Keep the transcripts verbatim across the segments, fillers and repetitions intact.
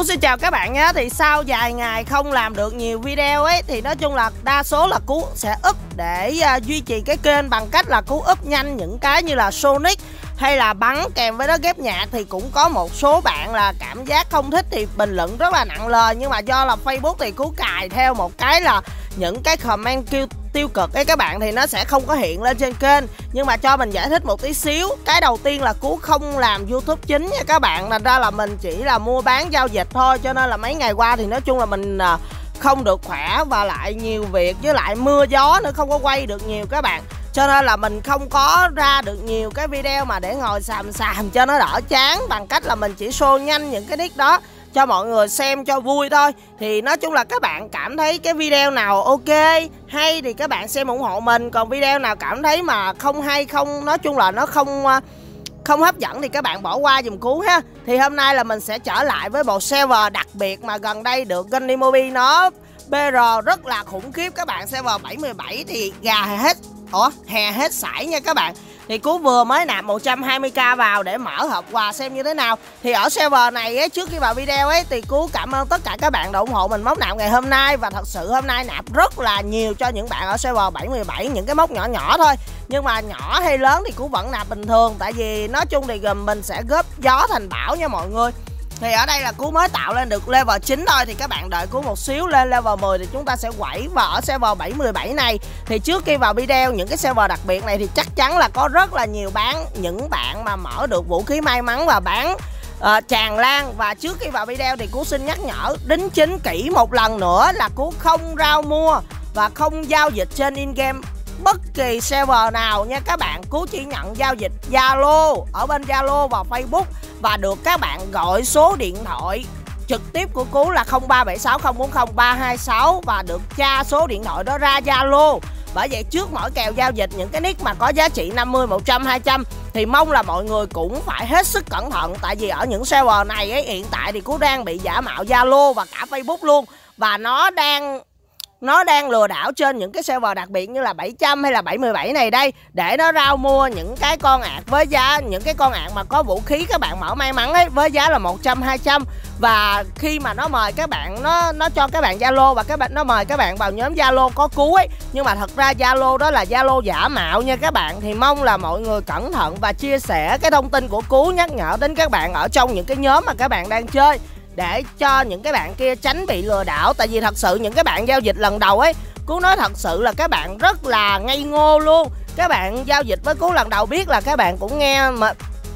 Cú xin chào các bạn nhé. Thì sau vài ngày không làm được nhiều video ấy, thì nói chung là đa số là Cú sẽ up để uh, duy trì cái kênh bằng cách là Cú up nhanh những cái như là Sonic hay là bắn kèm với đó ghép nhạc. Thì cũng có một số bạn là cảm giác không thích thì bình luận rất là nặng lời, nhưng mà do là Facebook thì Cú cài theo một cái là những cái comment kêu tiêu cực ấy các bạn, thì nó sẽ không có hiện lên trên kênh. Nhưng mà cho mình giải thích một tí xíu. Cái đầu tiên là Cú không làm YouTube chính nha các bạn, thành ra là mình chỉ là mua bán giao dịch thôi, cho nên là mấy ngày qua thì nói chung là mình không được khỏe và lại nhiều việc, với lại mưa gió nữa không có quay được nhiều các bạn, cho nên là mình không có ra được nhiều cái video mà để ngồi xàm xàm cho nó đỡ chán, bằng cách là mình chỉ show nhanh những cái nick đó cho mọi người xem cho vui thôi. Thì nói chung là các bạn cảm thấy cái video nào ok hay thì các bạn xem ủng hộ mình, còn video nào cảm thấy mà không hay, không nói chung là nó không không hấp dẫn thì các bạn bỏ qua giùm Cú ha. Thì hôm nay là mình sẽ trở lại với bộ server đặc biệt mà gần đây được Gunnymobi nó bê rờ rất là khủng khiếp các bạn. Server bảy mươi bảy thì gà hết, ủa hè hết sải nha các bạn. Thì Cú vừa mới nạp một trăm hai mươi k vào để mở hộp quà xem như thế nào. Thì ở server này ấy, trước khi vào video ấy thì Cú cảm ơn tất cả các bạn đã ủng hộ mình mốc nạp ngày hôm nay. Và thật sự hôm nay nạp rất là nhiều cho những bạn ở server bảy mươi bảy, những cái mốc nhỏ nhỏ thôi. Nhưng mà nhỏ hay lớn thì Cú vẫn nạp bình thường, tại vì nói chung thì gồm mình sẽ góp gió thành bão nha mọi người. Thì ở đây là Cú mới tạo lên được level chín thôi, thì các bạn đợi Cú một xíu lên level mười thì chúng ta sẽ quẩy. Và ở server bảy mươi bảy này thì trước khi vào video những cái server đặc biệt này thì chắc chắn là có rất là nhiều bán những bạn mà mở được vũ khí may mắn và bán uh, tràn lan. Và trước khi vào video thì Cú xin nhắc nhở đính chính kỹ một lần nữa là Cú không rao mua và không giao dịch trên in game bất kỳ server nào nha các bạn. Cú chỉ nhận giao dịch Zalo, ở bên Zalo và Facebook, và được các bạn gọi số điện thoại trực tiếp của Cú là không ba bảy sáu không bốn không ba hai sáu và được tra số điện thoại đó ra Zalo. Bởi vậy trước mỗi kèo giao dịch những cái nick mà có giá trị năm mươi, một trăm, hai trăm thì mong là mọi người cũng phải hết sức cẩn thận. Tại vì ở những server này ấy, hiện tại thì Cú đang bị giả mạo Zalo và cả Facebook luôn, và nó đang Nó đang lừa đảo trên những cái server đặc biệt như là bảy trăm hay là bảy mươi bảy này đây, để nó rao mua những cái con ạc với giá, những cái con ạc mà có vũ khí các bạn mở may mắn ấy với giá là một trăm, hai trăm. Và khi mà nó mời các bạn, nó nó cho các bạn Zalo và các bạn nó mời các bạn vào nhóm Zalo có Cú ấy, nhưng mà thật ra Zalo đó là Zalo giả mạo nha các bạn. Thì mong là mọi người cẩn thận và chia sẻ cái thông tin của Cú, nhắc nhở đến các bạn ở trong những cái nhóm mà các bạn đang chơi, để cho những cái bạn kia tránh bị lừa đảo. Tại vì thật sự những cái bạn giao dịch lần đầu ấy, Cú nói thật sự là các bạn rất là ngây ngô luôn. Các bạn giao dịch với Cú lần đầu biết là các bạn cũng nghe mà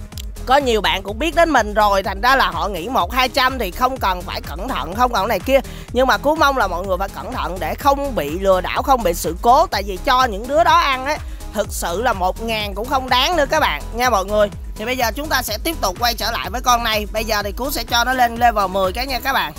có nhiều bạn cũng biết đến mình rồi, thành ra là họ nghĩ một hai trăm thì không cần phải cẩn thận, không cần này kia. Nhưng mà Cú mong là mọi người phải cẩn thận để không bị lừa đảo, không bị sự cố. Tại vì cho những đứa đó ăn ấy, thực sự là một ngàn cũng không đáng nữa các bạn nha mọi người. Thì bây giờ chúng ta sẽ tiếp tục quay trở lại với con này. Bây giờ thì Cú sẽ cho nó lên level mười cái nha các bạn.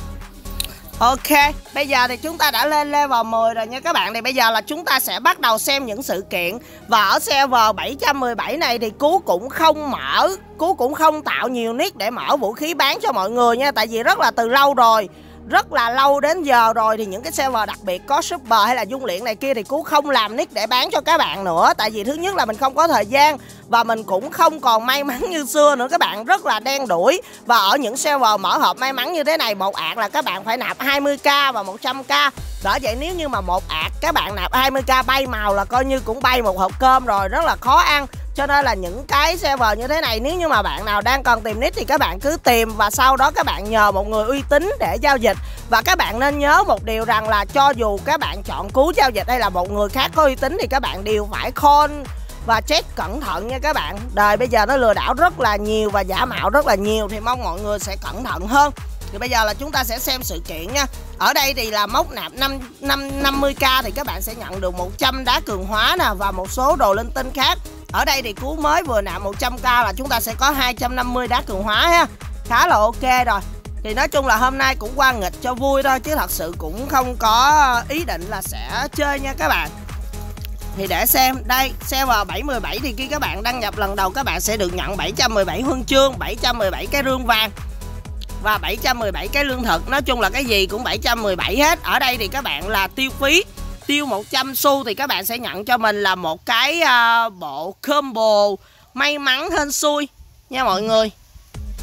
Ok, bây giờ thì chúng ta đã lên level mười rồi nha các bạn. Thì bây giờ là chúng ta sẽ bắt đầu xem những sự kiện. Và ở server bảy trăm mười bảy này thì Cú cũng không mở, Cú cũng không tạo nhiều nick để mở vũ khí bán cho mọi người nha. Tại vì rất là từ lâu rồi, rất là lâu đến giờ rồi, thì những cái server đặc biệt có super hay là dung luyện này kia thì Cú không làm nick để bán cho các bạn nữa. Tại vì thứ nhất là mình không có thời gian, và mình cũng không còn may mắn như xưa nữa các bạn, rất là đen đủi. Và ở những server mở hộp may mắn như thế này, một ạc là các bạn phải nạp hai mươi k và một trăm k. Đó, vậy nếu như mà một ạc các bạn nạp hai mươi k bay màu là coi như cũng bay một hộp cơm rồi, rất là khó ăn. Cho nên là những cái server như thế này, nếu như mà bạn nào đang còn tìm nick thì các bạn cứ tìm, và sau đó các bạn nhờ một người uy tín để giao dịch. Và các bạn nên nhớ một điều rằng là cho dù các bạn chọn Cú giao dịch hay là một người khác có uy tín thì các bạn đều phải call và check cẩn thận nha các bạn. Đời bây giờ nó lừa đảo rất là nhiều và giả mạo rất là nhiều, thì mong mọi người sẽ cẩn thận hơn. Thì bây giờ là chúng ta sẽ xem sự kiện nha. Ở đây thì là mốc nạp năm mươi k thì các bạn sẽ nhận được một trăm đá cường hóa nè, và một số đồ linh tinh khác. Ở đây thì Cú mới vừa nạp một trăm k là chúng ta sẽ có hai trăm năm mươi đá cường hóa ha. Khá là ok rồi. Thì nói chung là hôm nay cũng qua nghịch cho vui thôi, chứ thật sự cũng không có ý định là sẽ chơi nha các bạn. Thì để xem, đây server bảy mươi bảy thì khi các bạn đăng nhập lần đầu các bạn sẽ được nhận bảy trăm mười bảy huân chương, bảy trăm mười bảy cái rương vàng và bảy trăm mười bảy cái lương thực. Nói chung là cái gì cũng bảy trăm mười bảy hết. Ở đây thì các bạn là tiêu phí, tiêu một trăm xu thì các bạn sẽ nhận cho mình là một cái uh, bộ combo may mắn hên xui nha mọi người.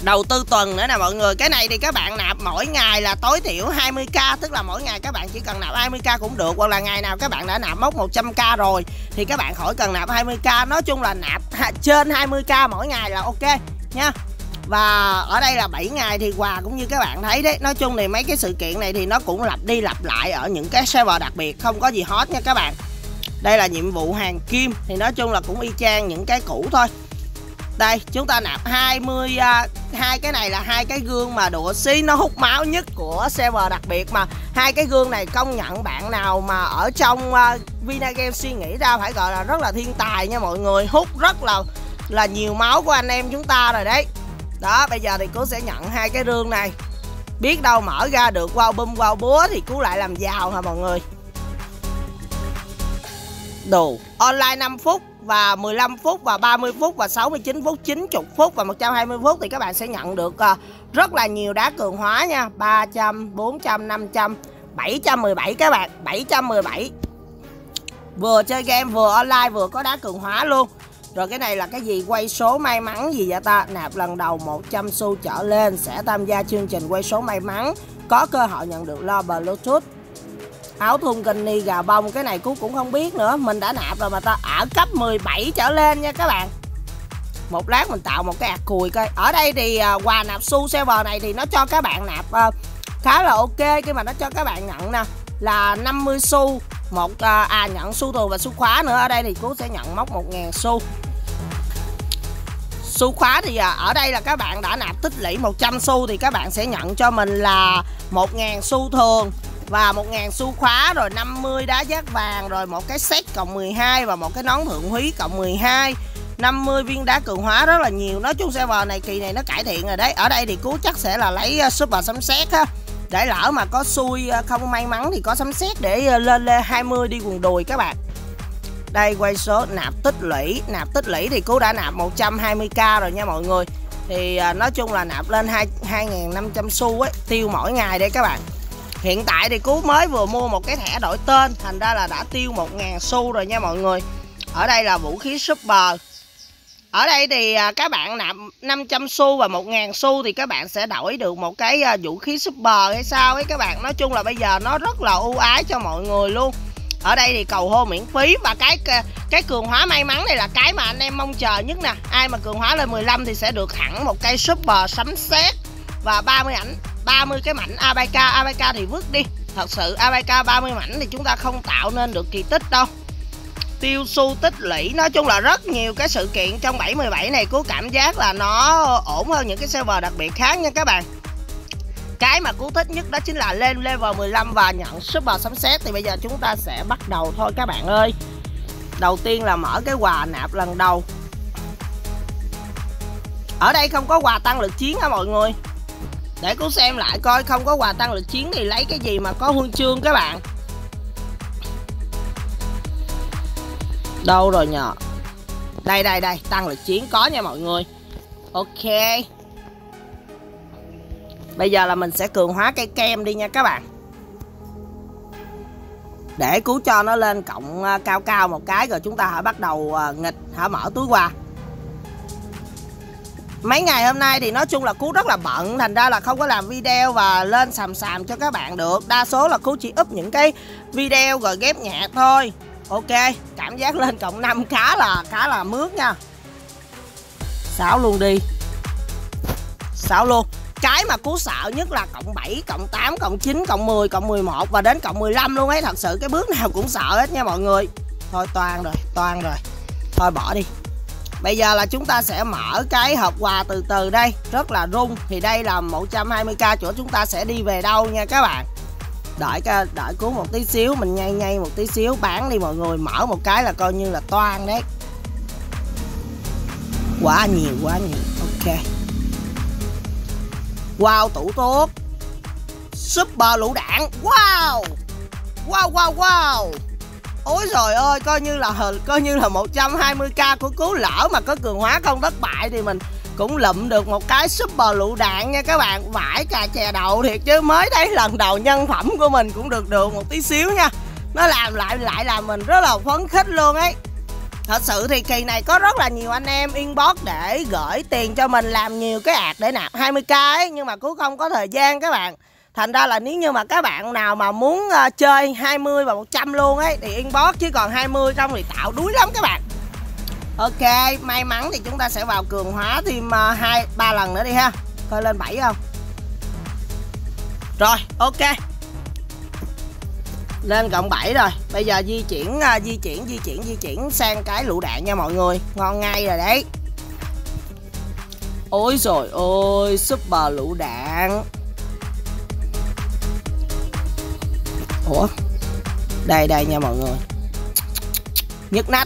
đầu tư tuần nữa nè mọi người. Cái này thì các bạn nạp mỗi ngày là tối thiểu hai mươi k, tức là mỗi ngày các bạn chỉ cần nạp hai mươi k cũng được, hoặc là ngày nào các bạn đã nạp mốc một trăm k rồi thì các bạn khỏi cần nạp hai mươi k. Nói chung là nạp trên hai mươi k mỗi ngày là ok nha. Và ở đây là bảy ngày thì quà cũng như các bạn thấy đấy. Nói chung thì mấy cái sự kiện này thì nó cũng lặp đi lặp lại ở những cái server đặc biệt, không có gì hot nha các bạn. Đây là nhiệm vụ hàng kim thì nói chung là cũng y chang những cái cũ thôi. Đây chúng ta nạp hai mươi uh, hai cái này là hai cái gương mà đũa xí nó hút máu nhất của server đặc biệt, mà hai cái gương này công nhận bạn nào mà ở trong uh, Vinagame suy nghĩ ra phải gọi là rất là thiên tài nha mọi người, hút rất là là nhiều máu của anh em chúng ta rồi đấy. Đó, bây giờ thì Cú sẽ nhận hai cái rương này. Biết đâu mở ra được wow bum wow búa thì Cú lại làm giàu hả mọi người. Đồ online năm phút và mười lăm phút và ba mươi phút và sáu mươi chín phút, chín mươi phút và một trăm hai mươi phút thì các bạn sẽ nhận được uh, rất là nhiều đá cường hóa nha. Ba trăm, bốn trăm, năm trăm, bảy trăm mười bảy các bạn, bảy trăm mười bảy. Vừa chơi game vừa online vừa có đá cường hóa luôn. Rồi cái này là cái gì? Quay số may mắn gì vậy ta? Nạp lần đầu một trăm xu trở lên sẽ tham gia chương trình quay số may mắn, có cơ hội nhận được lo Bluetooth. Áo thun Kenny gà bông, cái này Cú cũng không biết nữa, mình đã nạp rồi mà ta. Ở cấp mười bảy trở lên nha các bạn. Một lát mình tạo một cái ạc cùi coi. Ở đây thì uh, quà nạp xu server này thì nó cho các bạn nạp uh, khá là ok, khi mà nó cho các bạn nhận nè là năm mươi xu một uh, à nhận xu thường và xu khóa nữa. Ở đây thì Cú sẽ nhận mốc một nghìn xu. Xu khóa thì uh, ở đây là các bạn đã nạp tích lũy một trăm xu thì các bạn sẽ nhận cho mình là một nghìn xu thường và một nghìn xu khóa, rồi năm mươi đá giác vàng, rồi một cái set cộng mười hai và một cái nón thượng úy cộng mười hai, năm mươi viên đá cường hóa, rất là nhiều. Nói chung server này kỳ này nó cải thiện rồi đấy. Ở đây thì Cú chắc sẽ là lấy super sấm sét á, để lỡ mà có xui không may mắn thì có sấm sét để lên lên hai mươi đi quần đùi các bạn. Đây quay số nạp tích lũy, nạp tích lũy thì Cú đã nạp một trăm hai mươi k rồi nha mọi người. Thì nói chung là nạp lên hai nghìn năm trăm xu ấy, tiêu mỗi ngày đây các bạn. Hiện tại thì Cú mới vừa mua một cái thẻ đổi tên, thành ra là đã tiêu một nghìn xu rồi nha mọi người. Ở đây là vũ khí super. Ở đây thì các bạn nạp năm trăm xu và một nghìn xu thì các bạn sẽ đổi được một cái vũ khí super hay sao ấy các bạn. Nói chung là bây giờ nó rất là ưu ái cho mọi người luôn. Ở đây thì cầu hôn miễn phí, và cái cái cường hóa may mắn này là cái mà anh em mong chờ nhất nè. Ai mà cường hóa lên mười lăm thì sẽ được hẳn một cây super sấm sét và ba mươi ảnh, ba mươi cái mảnh a bê ca. a bê ca thì vứt đi. Thật sự a bê ca ba mươi mảnh thì chúng ta không tạo nên được kỳ tích đâu. Tiêu xu tích lũy, nói chung là rất nhiều cái sự kiện trong bảy mười bảy này Cú cảm giác là nó ổn hơn những cái server đặc biệt khác nha các bạn. Cái mà Cú thích nhất đó chính là lên level mười lăm và nhận super sấm sét. Thì bây giờ chúng ta sẽ bắt đầu thôi các bạn ơi. Đầu tiên là mở cái quà nạp lần đầu. Ở đây không có quà tăng lực chiến hả mọi người? Để Cú xem lại coi, không có quà tăng lực chiến thì lấy cái gì mà có huân chương các bạn. Đâu rồi nhờ? Đây đây đây, tăng lực chiến có nha mọi người. Ok. Bây giờ là mình sẽ cường hóa cây kem đi nha các bạn. Để Cú cho nó lên cộng cao cao một cái rồi chúng ta hãy bắt đầu nghịch, hãy mở túi quà. Mấy ngày hôm nay thì nói chung là Cú rất là bận, thành ra là không có làm video và lên xàm xàm cho các bạn được. Đa số là Cú chỉ up những cái video rồi ghép nhạc thôi. Ok, cảm giác lên cộng năm khá là khá là mướt nha. Sáu luôn đi. Sáu luôn. Cái mà Cú sợ nhất là cộng bảy, cộng tám, cộng chín, cộng mười, cộng mười một và đến cộng mười lăm luôn ấy. Thật sự cái bước nào cũng sợ hết nha mọi người. Thôi toan rồi, toan rồi. Thôi bỏ đi. Bây giờ là chúng ta sẽ mở cái hộp quà từ từ đây. Rất là rung. Thì đây là một trăm hai mươi k chỗ chúng ta sẽ đi về đâu nha các bạn. Đợi đợi Cú một tí xíu, mình nhay nhay một tí xíu, bán đi mọi người. Mở một cái là coi như là toan đấy. Quá nhiều, quá nhiều. Ok. Wow, tủ tốt. Super lũ đạn. Wow. Wow, wow, wow. Ôi trời ơi, coi như là coi như là một trăm hai mươi k của Cú. Lỡ mà có cường hóa không thất bại thì mình cũng lụm được một cái super lựu đạn nha các bạn. Vãi cà chè đậu thiệt chứ, mới thấy lần đầu nhân phẩm của mình cũng được được một tí xíu nha. Nó làm lại lại làm mình rất là phấn khích luôn ấy. Thật sự thì kỳ này có rất là nhiều anh em inbox để gửi tiền cho mình làm nhiều cái ạc để nạp hai mươi k ấy, nhưng mà cũng không có thời gian các bạn. Thành ra là nếu như mà các bạn nào mà muốn uh, chơi hai mươi và một trăm luôn ấy thì inbox, chứ còn hai mươi trong thì tạo đuối lắm các bạn. Ok, may mắn thì chúng ta sẽ vào cường hóa thêm hai uh, ba lần nữa đi ha. Coi lên bảy không. Rồi, ok. Lên cộng bảy rồi. Bây giờ di chuyển uh, di chuyển di chuyển di chuyển sang cái lựu đạn nha mọi người. Ngon ngay rồi đấy. Ôi rồi ôi, super lựu đạn. Ủa, đây đây nha mọi người. Nhức nách.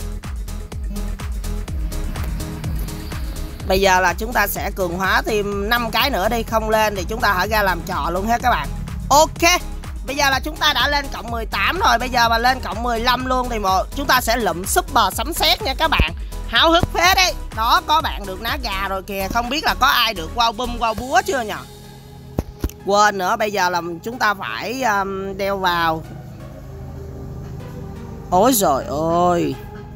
Bây giờ là chúng ta sẽ cường hóa thêm năm cái nữa đi. Không lên thì chúng ta hãy ra làm trò luôn hết các bạn. Ok. Bây giờ là chúng ta đã lên cộng mười tám rồi. Bây giờ mà lên cộng mười lăm luôn thì một, chúng ta sẽ lụm super sấm sét nha các bạn. Háo hức phết đấy. Đó, có bạn được ná gà rồi kìa. Không biết là có ai được wow bum wow búa chưa nhờ. Quên nữa, bây giờ là chúng ta phải um, đeo vào. Ôi rồi ôi.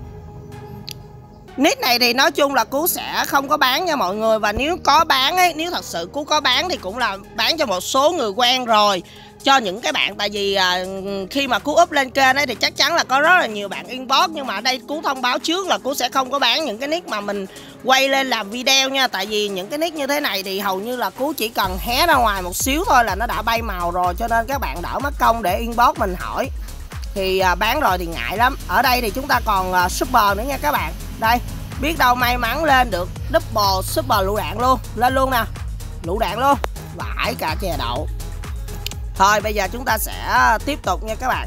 Nick này thì nói chung là Cú sẽ không có bán nha mọi người. Và nếu có bán ấy, nếu thật sự Cú có bán thì cũng là bán cho một số người quen rồi. Cho những cái bạn, tại vì à, khi mà Cú up lên kênh ấy thì chắc chắn là có rất là nhiều bạn inbox. Nhưng mà ở đây Cú thông báo trước là Cú sẽ không có bán những cái nick mà mình quay lên làm video nha. Tại vì những cái nick như thế này thì hầu như là Cú chỉ cần hé ra ngoài một xíu thôi là nó đã bay màu rồi. Cho nên các bạn đỡ mất công để inbox mình hỏi. Thì à, bán rồi thì ngại lắm. Ở đây thì chúng ta còn à, super nữa nha các bạn. Đây, biết đâu may mắn lên được double super lựu đạn luôn. Lên luôn nè, lựu đạn luôn. Vãi cả chè đậu. Thôi bây giờ chúng ta sẽ tiếp tục nha các bạn.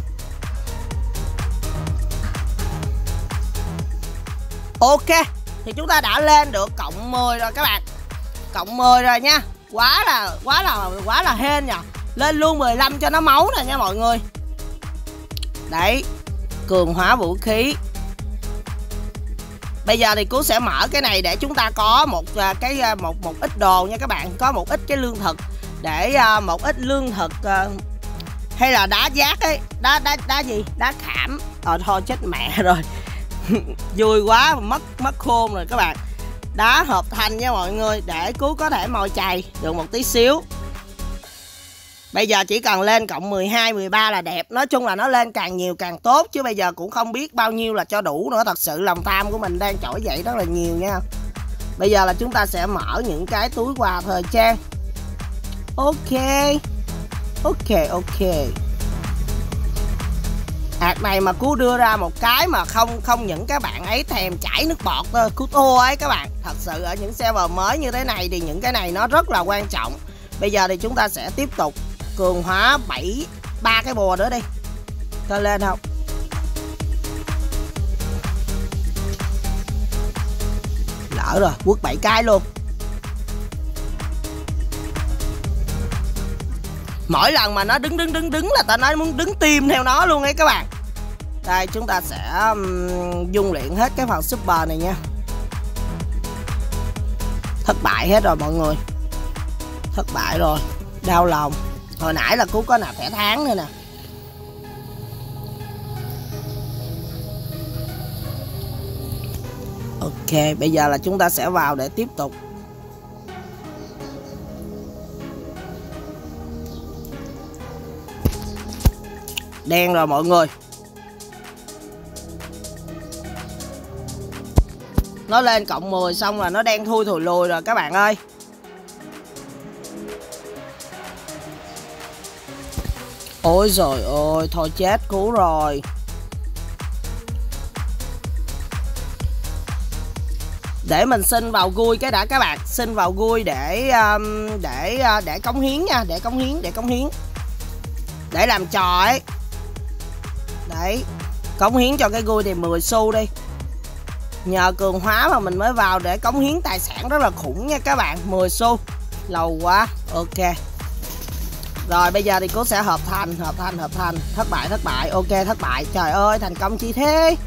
Ok, thì chúng ta đã lên được cộng mười rồi các bạn. Cộng mười rồi nha. Quá là quá là quá là hên nha. Lên luôn mười lăm cho nó máu nè nha mọi người. Đấy, cường hóa vũ khí. Bây giờ thì Cú sẽ mở cái này để chúng ta có một cái một một ít đồ nha các bạn, có một ít cái lương thực để uh, một ít lương thực uh, hay là đá giác ấy, đá đá đá gì, đá khảm. Ờ thôi chết mẹ rồi. Vui quá, mất mất khôn rồi các bạn. Đá hợp thành nha mọi người, để Cú có thể mồi chày được một tí xíu. Bây giờ chỉ cần lên cộng mười hai, mười ba là đẹp. Nói chung là nó lên càng nhiều càng tốt. Chứ bây giờ cũng không biết bao nhiêu là cho đủ nữa. Thật sự lòng tham của mình đang trỗi dậy rất là nhiều nha. Bây giờ là chúng ta sẽ mở những cái túi quà thời trang. Ok. Ok, ok. Ạc này mà Cú đưa ra một cái mà không không những các bạn ấy thèm chảy nước bọt thôi, Cú thua ấy các bạn. Thật sự ở những server mới như thế này thì những cái này nó rất là quan trọng. Bây giờ thì chúng ta sẽ tiếp tục cường hóa bảy ba cái bùa nữa đi. Cho lên không? Lỡ rồi, quất bảy cái luôn. Mỗi lần mà nó đứng đứng đứng đứng là ta nói muốn đứng tim theo nó luôn ấy các bạn. Đây chúng ta sẽ um, dung luyện hết cái phần super này nha. Thất bại hết rồi mọi người. Thất bại rồi. Đau lòng. Hồi nãy là Cú có nạp thẻ tháng nữa nè. Ok, bây giờ là chúng ta sẽ vào để tiếp tục. Đen rồi mọi người. Nó lên cộng mười xong là nó đen thui thùi lùi rồi các bạn ơi. Ôi rồi ôi, thôi chết Cú rồi. Để mình xin vào gui cái đã các bạn. Xin vào gui để um, để để cống hiến nha. Để cống hiến, để cống hiến. Để làm trò ấy. Đấy, cống hiến cho cái gui thì mười xu đi. Nhờ cường hóa mà mình mới vào để cống hiến tài sản rất là khủng nha các bạn. Mười xu, lâu quá. Ok. Rồi bây giờ thì Cú sẽ hợp thành, hợp thành, hợp thành. Thất bại, thất bại, ok thất bại. Trời ơi, thành công chi thế.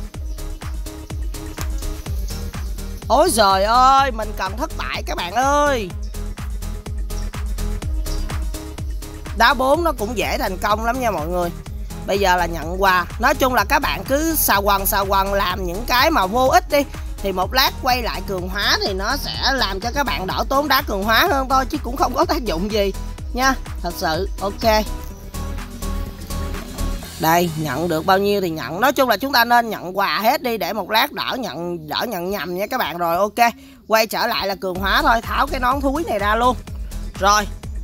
Ôi trời ơi, mình cần thất bại các bạn ơi. Đá bốn nó cũng dễ thành công lắm nha mọi người. Bây giờ là nhận quà. Nói chung là các bạn cứ xà quần xà quần làm những cái mà vô ích đi, thì một lát quay lại cường hóa thì nó sẽ làm cho các bạn đỡ tốn đá cường hóa hơn thôi, chứ cũng không có tác dụng gì nha. Thật sự ok. Đây, nhận được bao nhiêu thì nhận. Nói chung là chúng ta nên nhận quà hết đi để một lát đỡ nhận đỡ nhận nhầm nha các bạn. Rồi ok, quay trở lại là cường hóa thôi. Tháo cái nón thúi này ra luôn. Rồi,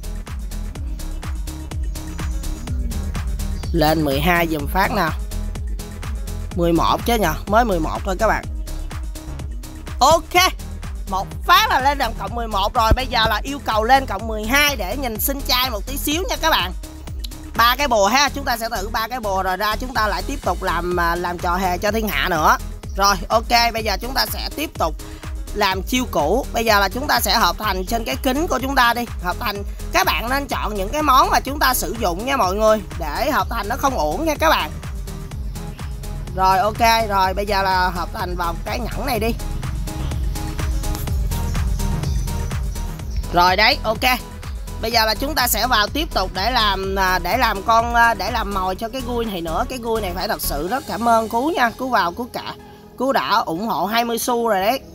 lên mười hai dùm phát nào. Mười một chứ nhờ, mới mười một thôi các bạn. Ok, một phát là lên đồng cộng mười một rồi. Bây giờ là yêu cầu lên cộng mười hai để nhìn xinh trai một tí xíu nha các bạn. Ba cái bùa ha, chúng ta sẽ thử ba cái bùa rồi ra chúng ta lại tiếp tục làm làm trò hề cho thiên hạ nữa. Rồi ok, bây giờ chúng ta sẽ tiếp tục làm chiêu cũ. Bây giờ là chúng ta sẽ hợp thành trên cái kính của chúng ta đi. Hợp thành, các bạn nên chọn những cái món mà chúng ta sử dụng nha mọi người, để hợp thành nó không uổng nha các bạn. Rồi ok, rồi bây giờ là hợp thành vào cái nhẫn này đi. Rồi đấy, ok. Bây giờ là chúng ta sẽ vào tiếp tục để làm để làm con để làm mồi cho cái gui này nữa. Cái gui này phải thật sự rất cảm ơn Cú nha. Cú vào Cú cả Cú đã ủng hộ hai mươi xu rồi đấy.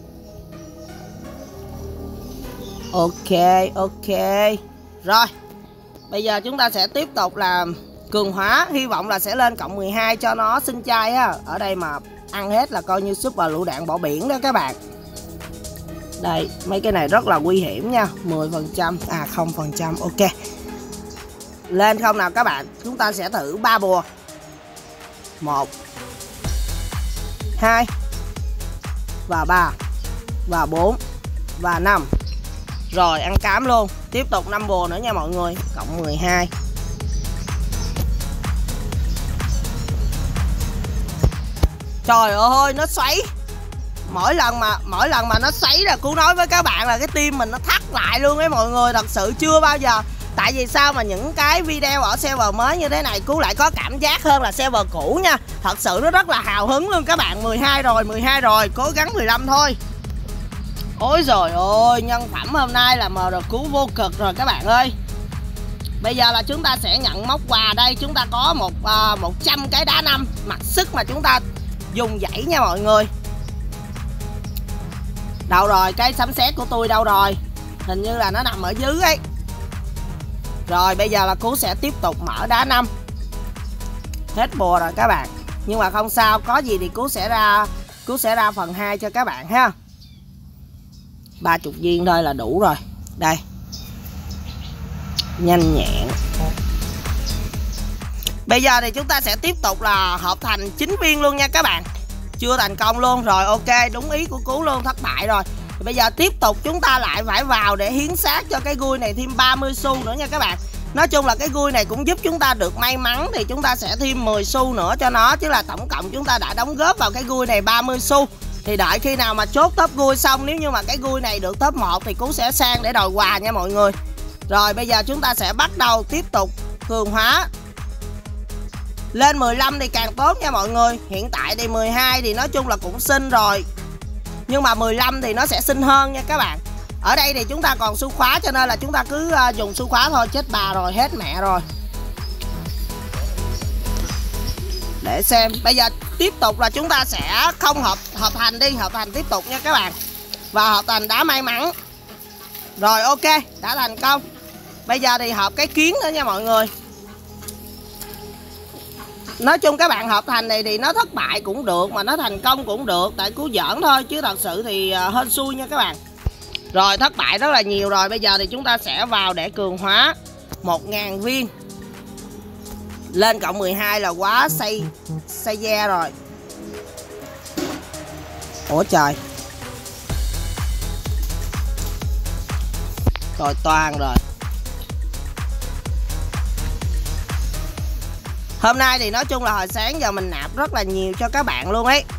Ok, ok. Rồi, bây giờ chúng ta sẽ tiếp tục làm cường hóa. Hy vọng là sẽ lên cộng mười hai cho nó xinh trai á. Ở đây mà ăn hết là coi như super lựu đạn bỏ biển đó các bạn. Đây, mấy cái này rất là nguy hiểm nha. Mười phần trăm, à không phần trăm, ok. Lên không nào các bạn. Chúng ta sẽ thử ba bùa. Một, hai, và ba, và bốn, và năm. Rồi ăn cám luôn. Tiếp tục năm bùa nữa nha mọi người. Cộng mười hai. Trời ơi, nó xoáy. Mỗi lần mà mỗi lần mà nó xoáy là Cú nói với các bạn là cái tim mình nó thắt lại luôn ấy mọi người. Thật sự chưa bao giờ. Tại vì sao mà những cái video ở server mới như thế này Cú lại có cảm giác hơn là server cũ nha. Thật sự nó rất là hào hứng luôn các bạn. Mười hai rồi, mười hai rồi, cố gắng mười lăm thôi. Ôi trời ơi, nhân phẩm hôm nay là mờ rờ Cú vô cực rồi các bạn ơi. Bây giờ là chúng ta sẽ nhận móc quà đây. Chúng ta có một uh, một trăm cái đá năm mặc sức mà chúng ta dùng dãy nha mọi người. Đâu rồi, cái sấm sét của tôi đâu rồi? Hình như là nó nằm ở dưới ấy. Rồi bây giờ là Cú sẽ tiếp tục mở đá năm. Hết bùa rồi các bạn. Nhưng mà không sao, có gì thì Cú sẽ ra Cú sẽ ra phần hai cho các bạn ha. ba mươi viên thôi là đủ rồi. Đây. Nhanh nhẹn. Bây giờ thì chúng ta sẽ tiếp tục là hợp thành chín viên luôn nha các bạn. Chưa thành công luôn. Rồi ok, đúng ý của Cú luôn, thất bại rồi. Bây giờ tiếp tục chúng ta lại phải vào để hiến xác cho cái gui này thêm ba mươi xu nữa nha các bạn. Nói chung là cái gui này cũng giúp chúng ta được may mắn, thì chúng ta sẽ thêm mười xu nữa cho nó. Chứ là tổng cộng chúng ta đã đóng góp vào cái gui này ba mươi xu. Thì đợi khi nào mà chốt top gui xong, nếu như mà cái gui này được top một thì Cú sẽ sang để đòi quà nha mọi người. Rồi bây giờ chúng ta sẽ bắt đầu tiếp tục cường hóa. Lên mười lăm thì càng tốt nha mọi người. Hiện tại thì mười hai thì nói chung là cũng xinh rồi, nhưng mà mười lăm thì nó sẽ xinh hơn nha các bạn. Ở đây thì chúng ta còn xu khóa cho nên là chúng ta cứ dùng xu khóa thôi. Chết bà rồi, hết mẹ rồi. Để xem. Bây giờ tiếp tục là chúng ta sẽ không hợp hợp thành đi. Hợp thành tiếp tục nha các bạn. Và hợp thành đá may mắn. Rồi ok, đã thành công. Bây giờ thì hợp cái kiến nữa nha mọi người. Nói chung các bạn hợp thành này thì nó thất bại cũng được, mà nó thành công cũng được. Tại Cú giỡn thôi, chứ thật sự thì hên xui nha các bạn. Rồi thất bại rất là nhiều rồi. Bây giờ thì chúng ta sẽ vào để cường hóa một nghìn viên. Lên cộng mười hai là quá say say da rồi. Ủa trời. Rồi toàn rồi. Hôm nay thì nói chung là hồi sáng giờ mình nạp rất là nhiều cho các bạn luôn ấy.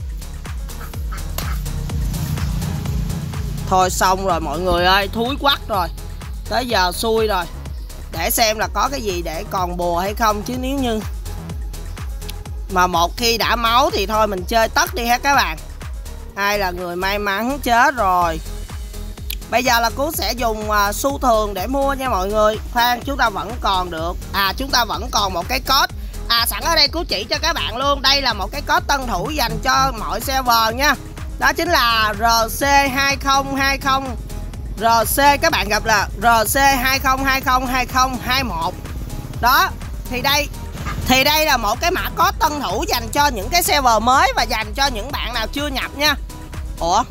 Thôi xong rồi mọi người ơi, thúi quắc rồi. Tới giờ xui rồi. Để xem là có cái gì để còn bùa hay không. Chứ nếu như mà một khi đã máu thì thôi mình chơi tất đi hết các bạn. Ai là người may mắn chết rồi. Bây giờ là Cú sẽ dùng uh, xu thường để mua nha mọi người. Khoan, chúng ta vẫn còn được. À chúng ta vẫn còn một cái code À sẵn ở đây Cú chỉ cho các bạn luôn. Đây là một cái code tân thủ dành cho mọi server nha. Đó chính là R C hai không hai không R C, các bạn gặp là R C hai không hai không hai không hai một. Đó, thì đây Thì đây là một cái mã code tân thủ dành cho những cái server mới và dành cho những bạn nào chưa nhập nha. Ủa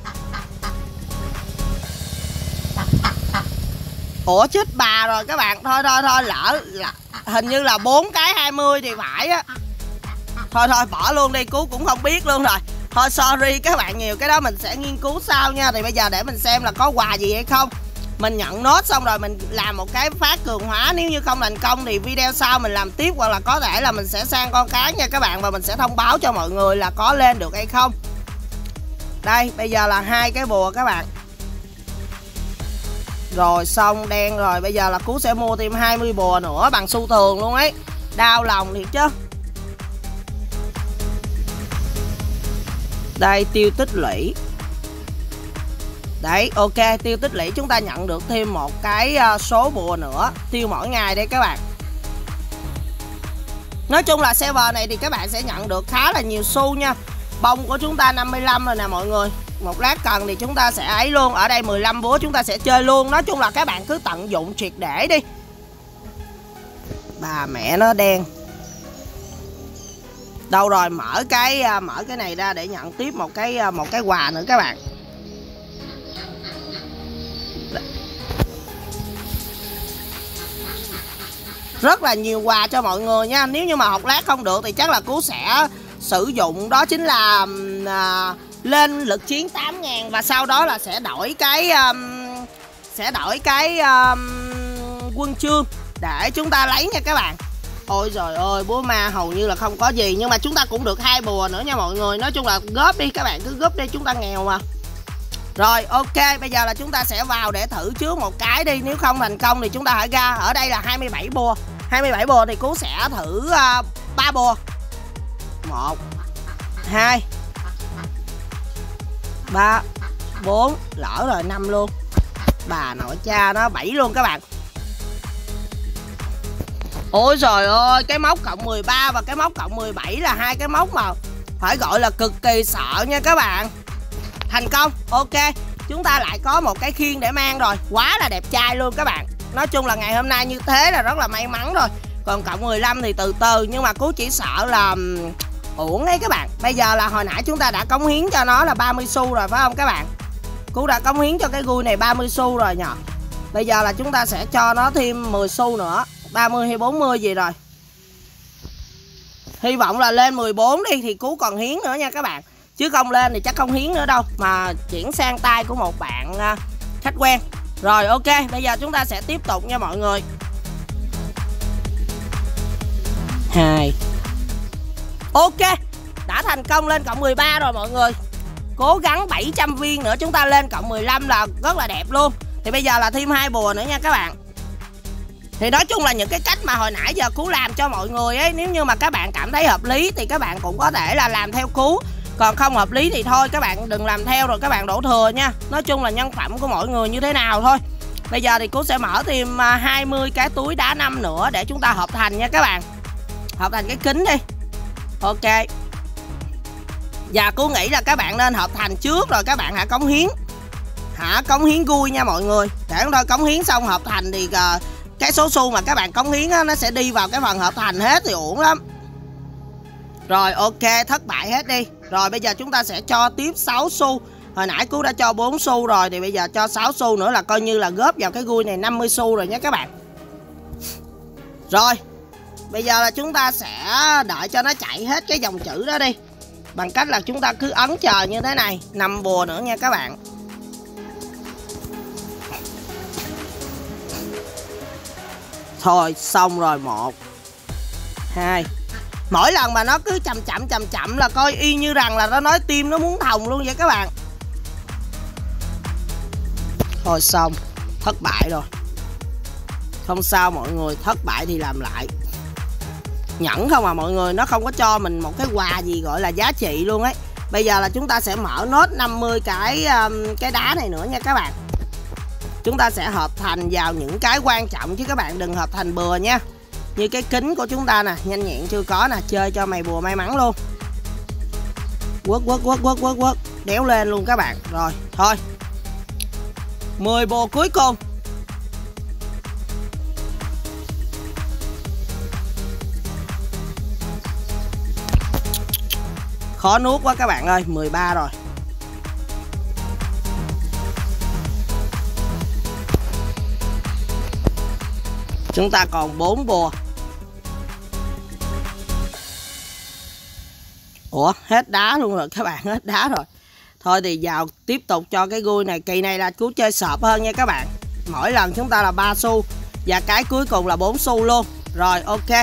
Ủa chết bà rồi các bạn. Thôi thôi thôi lỡ, lỡ hình như là bốn cái hai mươi thì phải á. Thôi thôi bỏ luôn đi, Cú cũng không biết luôn rồi. Thôi sorry các bạn nhiều, cái đó mình sẽ nghiên cứu sau nha. Thì bây giờ để mình xem là có quà gì hay không. Mình nhận nốt xong rồi mình làm một cái phát cường hóa. Nếu như không thành công thì video sau mình làm tiếp, hoặc là có thể là mình sẽ sang con cái nha các bạn. Và mình sẽ thông báo cho mọi người là có lên được hay không. Đây bây giờ là hai cái bùa các bạn. Rồi xong đen rồi. Bây giờ là Cú sẽ mua thêm hai mươi bùa nữa bằng xu thường luôn ấy. Đau lòng thiệt chứ. Đây tiêu tích lũy. Đấy ok, tiêu tích lũy chúng ta nhận được thêm một cái số bùa nữa tiêu mỗi ngày đây các bạn. Nói chung là server này thì các bạn sẽ nhận được khá là nhiều xu nha. Bông của chúng ta năm mươi lăm rồi nè mọi người. Một lát cần thì chúng ta sẽ ấy luôn. Ở đây mười lăm búa chúng ta sẽ chơi luôn. Nói chung là các bạn cứ tận dụng triệt để đi. Bà mẹ nó đen. Đâu rồi, mở cái mở cái này ra để nhận tiếp một cái một cái quà nữa các bạn. Rất là nhiều quà cho mọi người nha. Nếu như mà học lát không được thì chắc là Cú sẽ sử dụng đó chính là à, lên lực chiến tám ngàn và sau đó là sẽ đổi cái um, sẽ đổi cái um, quân chương để chúng ta lấy nha các bạn. Ôi trời ơi, búa ma hầu như là không có gì, nhưng mà chúng ta cũng được hai bùa nữa nha mọi người. Nói chung là góp đi các bạn, cứ góp đi, chúng ta nghèo mà. Rồi ok, bây giờ là chúng ta sẽ vào để thử trước một cái đi. Nếu không thành công thì chúng ta hãy ra. Ở đây là hai mươi bảy bùa. hai mươi bảy bùa thì Cú sẽ thử uh, ba bùa. một hai ba bốn, lỡ rồi năm luôn. Bà nội cha nó bảy luôn các bạn. Ôi trời ơi, cái móc cộng mười ba và cái móc cộng mười bảy là hai cái móc mà phải gọi là cực kỳ sợ nha các bạn. Thành công. Ok, chúng ta lại có một cái khiên để mang rồi. Quá là đẹp trai luôn các bạn. Nói chung là ngày hôm nay như thế là rất là may mắn rồi. Còn cộng mười lăm thì từ từ, nhưng mà Cú chỉ sợ là uổng ấy các bạn. Bây giờ là hồi nãy chúng ta đã cống hiến cho nó là ba mươi xu rồi phải không các bạn? Cú đã cống hiến cho cái gui này ba mươi xu rồi nhờ. Bây giờ là chúng ta sẽ cho nó thêm mười xu nữa, ba mươi hay bốn mươi gì rồi. Hy vọng là lên mười bốn đi thì Cú còn hiến nữa nha các bạn. Chứ không lên thì chắc không hiến nữa đâu, mà chuyển sang tay của một bạn uh, khách quen. Rồi ok, bây giờ chúng ta sẽ tiếp tục nha mọi người. Hai. Ok, đã thành công lên cộng mười ba rồi mọi người. Cố gắng bảy trăm viên nữa chúng ta lên cộng mười lăm là rất là đẹp luôn. Thì bây giờ là thêm hai bùa nữa nha các bạn. Thì nói chung là những cái cách mà hồi nãy giờ Cú làm cho mọi người ấy, nếu như mà các bạn cảm thấy hợp lý thì các bạn cũng có thể là làm theo Cú. Còn không hợp lý thì thôi các bạn đừng làm theo rồi các bạn đổ thừa nha. Nói chung là nhân phẩm của mỗi người như thế nào thôi. Bây giờ thì Cú sẽ mở thêm hai mươi cái túi đá năm nữa để chúng ta hợp thành nha các bạn. Hợp thành cái kính đi. Ok. Và Cú nghĩ là các bạn nên hợp thành trước rồi các bạn hãy cống hiến. Hả cống hiến gui nha mọi người. Để chúng ta cống hiến xong hợp thành thì uh, cái số xu mà các bạn cống hiến á, nó sẽ đi vào cái phần hợp thành hết thì uổng lắm. Rồi ok, thất bại hết đi. Rồi bây giờ chúng ta sẽ cho tiếp sáu xu. Hồi nãy Cú đã cho bốn xu rồi, thì bây giờ cho sáu xu nữa là coi như là góp vào cái gui này năm mươi xu rồi nhé các bạn. Rồi bây giờ là chúng ta sẽ đợi cho nó chạy hết cái dòng chữ đó đi, bằng cách là chúng ta cứ ấn chờ như thế này. Năm bùa nữa nha các bạn. Thôi xong rồi. Một hai. Mỗi lần mà nó cứ chậm chậm chậm chậm là coi y như rằng là nó nói tim nó muốn thòng luôn vậy các bạn. Thôi xong. Thất bại rồi. Không sao mọi người, thất bại thì làm lại. Nhẫn không à mọi người, nó không có cho mình một cái quà gì gọi là giá trị luôn ấy. Bây giờ là chúng ta sẽ mở nốt năm mươi cái um, cái đá này nữa nha các bạn. Chúng ta sẽ hợp thành vào những cái quan trọng chứ các bạn đừng hợp thành bừa nha. Như cái kính của chúng ta nè, nhanh nhẹn chưa có nè, chơi cho mày bùa may mắn luôn. Quất quất quất quất quất quất, đéo lên luôn các bạn. Rồi, thôi mười bùa cuối cùng. Khó nuốt quá các bạn ơi, mười ba rồi. Chúng ta còn bốn bùa. Ủa, hết đá luôn rồi các bạn, hết đá rồi. Thôi thì vào tiếp tục cho cái gui này. Kỳ này là Cú chơi sợp hơn nha các bạn. Mỗi lần chúng ta là ba xu và cái cuối cùng là bốn xu luôn. Rồi, ok.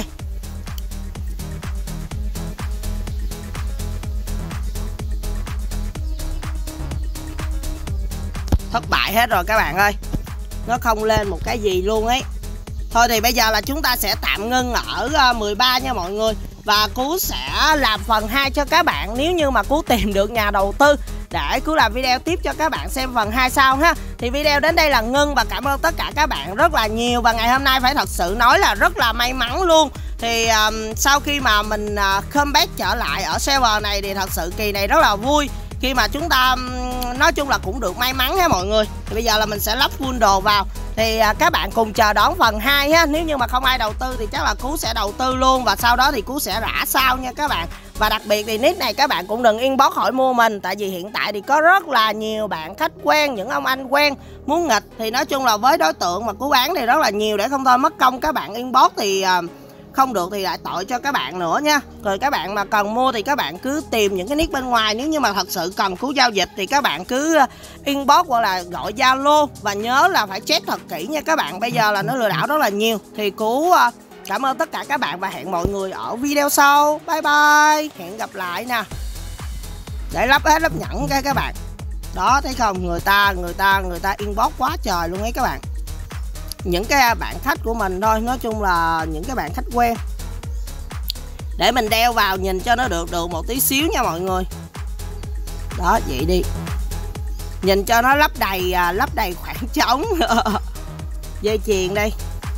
Thất bại hết rồi các bạn ơi. Nó không lên một cái gì luôn ấy. Thôi thì bây giờ là chúng ta sẽ tạm ngưng ở mười ba nha mọi người. Và Cú sẽ làm phần hai cho các bạn nếu như mà Cú tìm được nhà đầu tư, để Cú làm video tiếp cho các bạn xem phần hai sau ha. Thì video đến đây là ngưng và cảm ơn tất cả các bạn rất là nhiều. Và ngày hôm nay phải thật sự nói là rất là may mắn luôn. Thì um, sau khi mà mình uh, comeback trở lại ở server này thì thật sự kỳ này rất là vui. Khi mà chúng ta um, nói chung là cũng được may mắn ha mọi người. Thì bây giờ là mình sẽ lắp full đồ vào. Thì à, các bạn cùng chờ đón phần hai ha. Nếu như mà không ai đầu tư thì chắc là Cú sẽ đầu tư luôn. Và sau đó thì Cú sẽ rã sau nha các bạn. Và đặc biệt thì nick này các bạn cũng đừng inbox hỏi mua mình. Tại vì hiện tại thì có rất là nhiều bạn khách quen, những ông anh quen muốn nghịch. Thì nói chung là với đối tượng mà Cú bán thì rất là nhiều. Để không thôi mất công các bạn inbox thì à, không được thì lại tội cho các bạn nữa nha. Rồi các bạn mà cần mua thì các bạn cứ tìm những cái nick bên ngoài. Nếu như mà thật sự cần Cú giao dịch thì các bạn cứ inbox hoặc là gọi Zalo. Và nhớ là phải check thật kỹ nha các bạn. Bây giờ là nó lừa đảo rất là nhiều. Thì Cú cảm ơn tất cả các bạn và hẹn mọi người ở video sau. Bye bye. Hẹn gặp lại nè. Để lắp hết lắp nhẫn cái các bạn. Đó thấy không, người ta người ta người ta inbox quá trời luôn ấy các bạn. Những cái bạn khách của mình thôi, nói chung là những cái bạn khách quen. Để mình đeo vào nhìn cho nó được được một tí xíu nha mọi người. Đó vậy đi. Nhìn cho nó lấp đầy lấp đầy khoảng trống. Dây chuyền đây.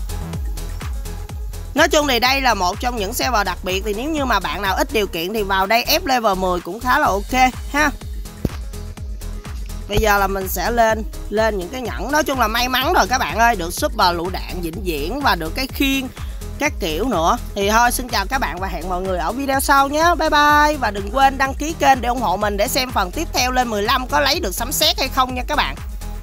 Nói chung thì đây là một trong những server đặc biệt. Thì nếu như mà bạn nào ít điều kiện thì vào đây ép level mười cũng khá là ok ha. Bây giờ là mình sẽ lên lên những cái nhẫn. Nói chung là may mắn rồi các bạn ơi. Được super lựu đạn vĩnh viễn và được cái khiên các kiểu nữa. Thì thôi xin chào các bạn và hẹn mọi người ở video sau nhé. Bye bye. Và đừng quên đăng ký kênh để ủng hộ mình để xem phần tiếp theo lên mười lăm có lấy được sấm sét hay không nha các bạn.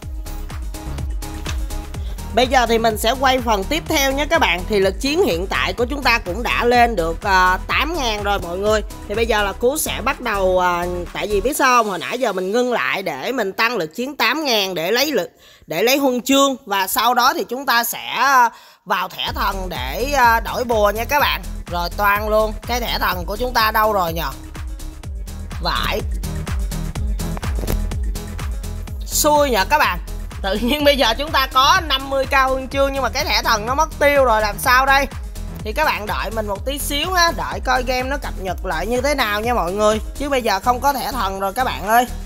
Bây giờ thì mình sẽ quay phần tiếp theo nhé các bạn. Thì lực chiến hiện tại của chúng ta cũng đã lên được uh, tám ngàn rồi mọi người. Thì bây giờ là Cú sẽ bắt đầu uh, tại vì biết sao không? Hồi nãy giờ mình ngưng lại để mình tăng lực chiến tám ngàn để lấy lực để lấy huân chương. Và sau đó thì chúng ta sẽ uh, vào thẻ thần để uh, đổi bùa nha các bạn. Rồi toan luôn. Cái thẻ thần của chúng ta đâu rồi nhờ? Vãi. Xui nhờ các bạn. Tự nhiên bây giờ chúng ta có năm mươi k huân chương nhưng mà cái thẻ thần nó mất tiêu rồi, làm sao đây? Thì các bạn đợi mình một tí xíu ha, đợi coi game nó cập nhật lại như thế nào nha mọi người. Chứ bây giờ không có thẻ thần rồi các bạn ơi.